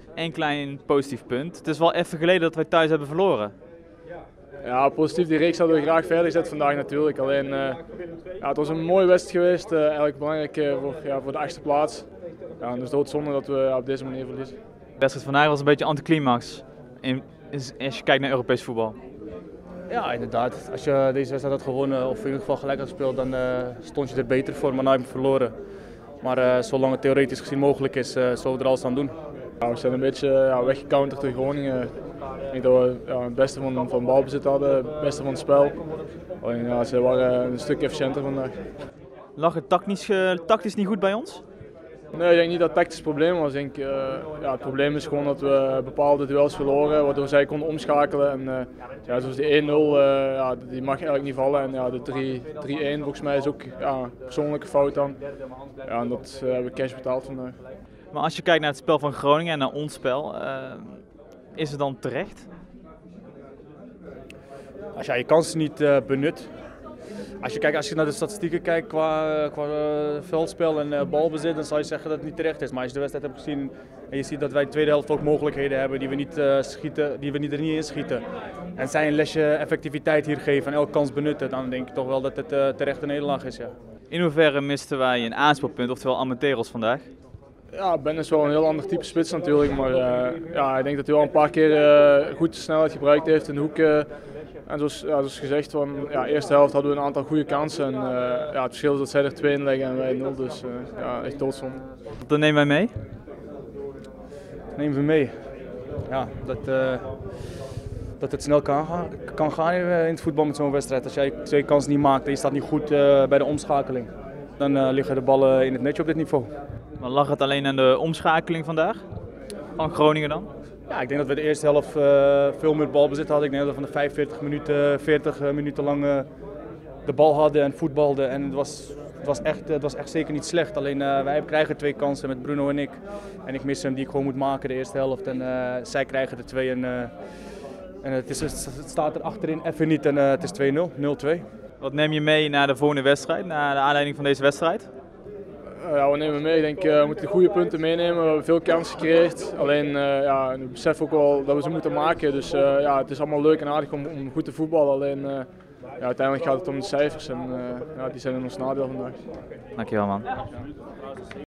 één klein positief punt. Het is wel even geleden dat wij thuis hebben verloren. Ja, positief. Die reeks hadden we graag verder gezet vandaag natuurlijk. Alleen, het was een mooie wedstrijd geweest. Eigenlijk belangrijk voor de 8e plaats. Ja, dus doodzonde dat we op deze manier verliezen. De wedstrijd vandaag was een beetje anticlimax als je kijkt naar Europees voetbal. Ja, inderdaad. Als je deze wedstrijd had gewonnen of in ieder geval gelijk had gespeeld, dan stond je er beter voor, maar nu heb je verloren. Maar zolang het theoretisch gezien mogelijk is, zullen we er alles aan doen. Ja, we zijn een beetje weggecounterd door Groningen. Ik denk dat we het beste van balbezit hadden, het beste van het spel. Alleen, ze waren een stuk efficiënter vandaag. Lag het tactisch niet goed bij ons? Nee, ik denk niet dat het tactisch probleem was. Ik denk, het probleem is gewoon dat we bepaalde duels verloren, waardoor zij konden omschakelen. En, zoals die 1-0, die mag eigenlijk niet vallen. En de 3-1 volgens mij is ook een persoonlijke fout dan. Ja, en dat hebben we cash betaald vandaag. Maar als je kijkt naar het spel van Groningen en naar ons spel, is het dan terecht? Als jij je kansen niet benut. Als je naar de statistieken kijkt qua veldspel en balbezit, dan zou je zeggen dat het niet terecht is. Maar als je de wedstrijd hebt gezien en je ziet dat wij in de tweede helft ook mogelijkheden hebben die we niet schieten, die we er niet in schieten. En zij een lesje effectiviteit hier geven en elke kans benutten, dan denk ik toch wel dat het terecht een nederlaag is. Ja. In hoeverre misten wij een aanspeelpunt, oftewel Armenteros vandaag? Ja, Ben is wel een heel ander type spits natuurlijk, maar ik denk dat hij wel een paar keer goed de snelheid gebruikt heeft in de hoek. En zoals gezegd, eerste helft hadden we een aantal goede kansen. En, het verschil is dat zij er 2 in leggen en wij 0, dus echt doodzonde. Dat nemen wij mee? Dat nemen we mee. Ja, dat het snel kan gaan in het voetbal met zo'n wedstrijd. Als jij 2 kansen niet maakt en je staat niet goed bij de omschakeling, dan liggen de ballen in het netje op dit niveau. Maar lag het alleen aan de omschakeling vandaag? Van Groningen dan? Ja, ik denk dat we de eerste helft veel meer balbezit hadden. Ik denk dat we van de 45 minuten, 40 minuten lang de bal hadden en voetbalden. En het was echt zeker niet slecht. Alleen wij krijgen 2 kansen met Bruno en ik. En ik mis hem die ik gewoon moet maken de eerste helft. En zij krijgen de 2 en het staat er achterin even niet en het is 2-0, 0-2. Wat neem je mee naar de volgende wedstrijd, naar de aanleiding van deze wedstrijd? Ja, we nemen mee. Ik denk we moeten de goede punten meenemen. We hebben veel kansen gecreëerd. Alleen we beseffen ook wel dat we ze moeten maken. Dus het is allemaal leuk en aardig om goed te voetballen. Alleen uiteindelijk gaat het om de cijfers en die zijn in ons nadeel vandaag. Dankjewel man.